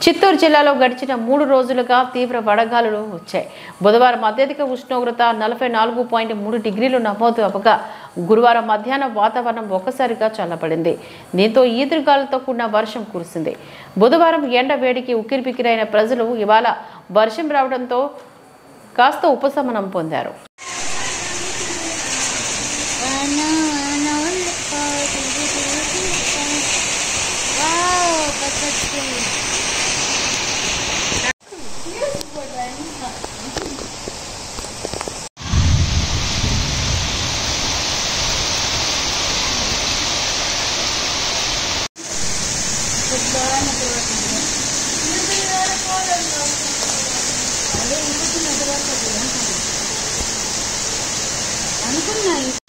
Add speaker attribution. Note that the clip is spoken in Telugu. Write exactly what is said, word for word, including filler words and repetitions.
Speaker 1: చిత్తూరు జిల్లాలో గడిచిన మూడు రోజులుగా తీవ్ర వడగాలులు వచ్చాయి. బుధవారం అత్యధిక ఉష్ణోగ్రత నలభై నాలుగు పాయింట్ మూడు డిగ్రీలు నమోదు అవ్వగా గురువారం మధ్యాహ్నం వాతావరణం ఒక్కసారిగా చల్లబడింది. దీంతో ఈదురుగాలులతో కూడిన వర్షం కురిసింది. బుధవారం ఎండ వేడికి ఉక్కిరిబిక్కిరైన ప్రజలు ఇవాళ వర్షం రావడంతో కాస్త ఉపశమనం పొందారు.
Speaker 2: అనుకున్నా